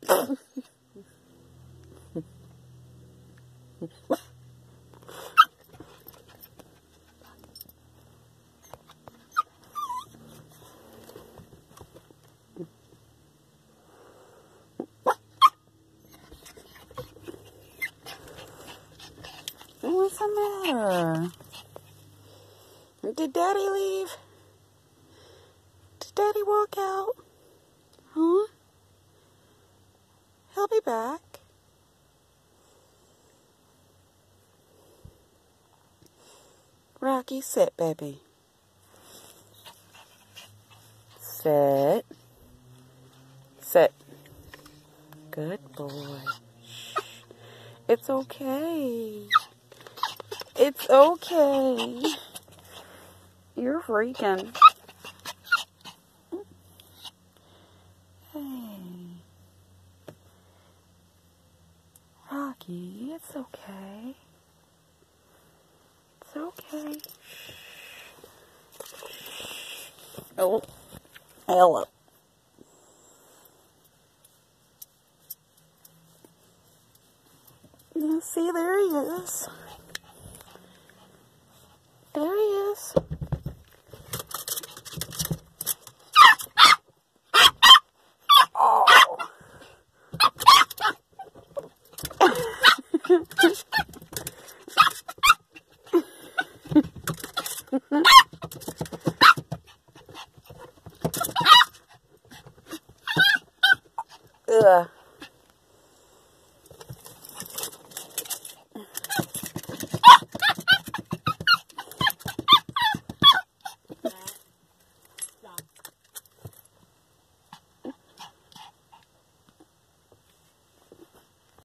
What's the matter? Did Daddy leave? Did Daddy walk out? Huh? He'll be back. Rocky, sit, baby. Sit. Sit. Good boy. Shh. It's okay. It's okay. You're freaking. Hey. Rocky, it's okay. It's okay. Oh, hello. Now see, there he is. There he is. Oh.